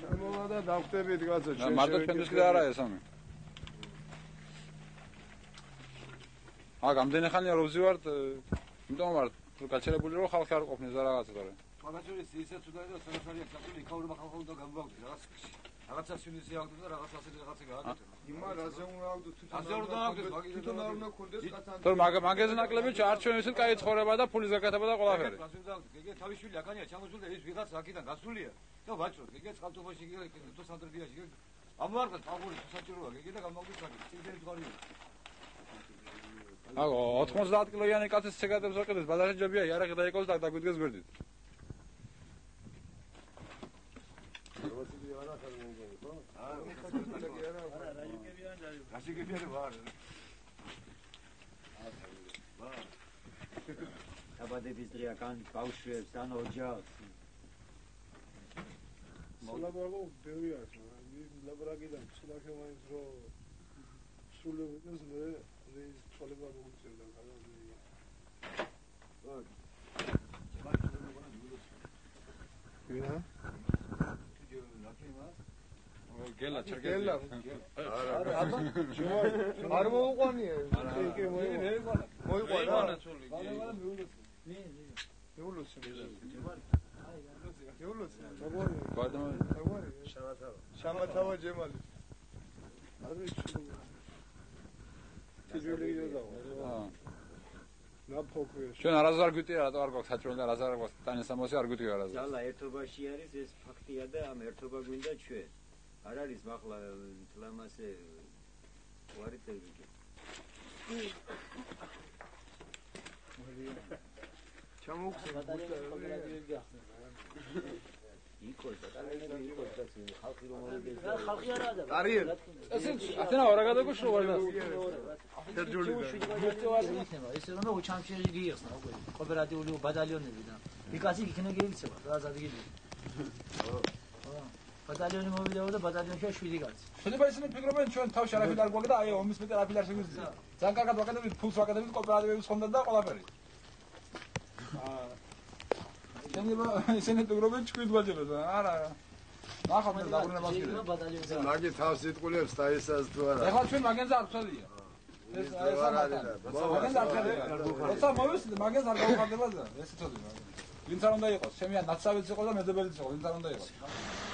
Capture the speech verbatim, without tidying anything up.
შემოვა და დავხვდებით კაცო. მარტო ჩვენთვის კიდე არა ეს ამი. აა გამდენი ხანია რო ვზივართ, იმიტომ ვარ თუ გაჩერებული რომ ხალხი არ ყოფნის და რაღაცა თორე. მაგაჩურის ისეც უდა და სანაცარია საკუთი იქაურება ხალხო და გამბავდი რაღაც რაღაცა სინისი აღდო და რაღაც ასეთი რაღაცა გააკეთე. იმა რაზე უნდა აღდო თვითონ ასე უნდა აღდეს თვითონ არ უნდა ქონდეს კაცთან. თორე მაგაზე ნაკლები ჩარჩვენ ისეთ კაი ცხოვრება და ფულის გაკეთება და ყველაფერი. ასე უნდა აღდეს. გეგე თავის შვილი აქანია ჩამოსული და ის ვიღაც აქიდან გასულია და ვაჭროთ. გეგე წყალტუბოში გეგე თუ სანტრბიაში გეგე ამოარგეთ ფაგური თუ საჭიროა გეგე და გამავდი საკი. წიგნით გვარია. აგო ოთხმოცდაათ კილოიანი კაცის ცეგადებს ვაყიდეს ბადაში ჯობია იარაღი დაიკოს და დაგვიდგეს გვერდით. გასიგებიანი ვარ. დაბადების დღე აქან ბავშვებს ან ოჯახს. სულაბაგო ბევრი არის, ლაბრაგიდან სულახევანის რო სულებს მე ეს თოლება მოუწევდა განაძლია. ვინა? გელა ჩერგელა. არა, აბა. არ მოუყვანია. კი, მოიყვანა. მოიყვანა სული. ვალა მეულოცე. მე, მე. მეულოცე. აი, მეულოცე. გვადმა. შამათავა. შამათავა ჯემალი. არ ვიცი. ტიჟოლია და. აა. ნაფოქვია. ჩვენ არასდროს არ გვიტია რატო არ გვაქვს საჭმელი და რაზარ გვაქვს ტანესამოსი არ გვიტია არასდროს. ძალა ერთობაში არის ეს ფაქტია და ამ ერთობა გვინდა ჩვენ. არ არის მახლა თლამასე ვარიტები. ჩამოხსნა ბუტა. იქოს და კალენდარი იქოს და ხალხი რომ მოვიდეს. ხალხი არა და. არიან. ესე ათენა რა გადაგუშრო ვარ და. თერჯული. ეს რომ უჩამჩერი გიიხსნა უკვე. კოოპერატიული ბატალიონები და ვიკასი იქნება გეიქცება რა ზადიგები. ხო. ბატალიონი მოვიდა და ბატალიონში შვიდი კაცი. შეიძლება ისინი ფიქრობენ ჩვენ თავში არაფერი არ გვაქვს და აი ომის მეტი არაფერი არ შეგვიძლია. ძალიან კარგად ვაკეთებთ, ფულს ვაკეთებთ, კოოპერატივების ხონდა და ყველაფერი. აა შეიძლება ისინი ფიქრობენ ჩვენ გვაჯერებს, არა არა. ნახავთ მე დაბრუნება გიყიდა. მაგი თავს იტყულებს და ისას თუ არა. ეხლა ჩვენ მაგენზე არ ვწოდია. ეს ეს ამათან. მაგენზე არ ვწოდია. როცა მოვისდი მაგენზე არ გავუხარდება და ეს წოდი მაგენ. ვინც არ უნდა იყოს, ჩემი ნაცავიც იყო და მეძებელიც იყო, ვინც არ უნდა იყოს.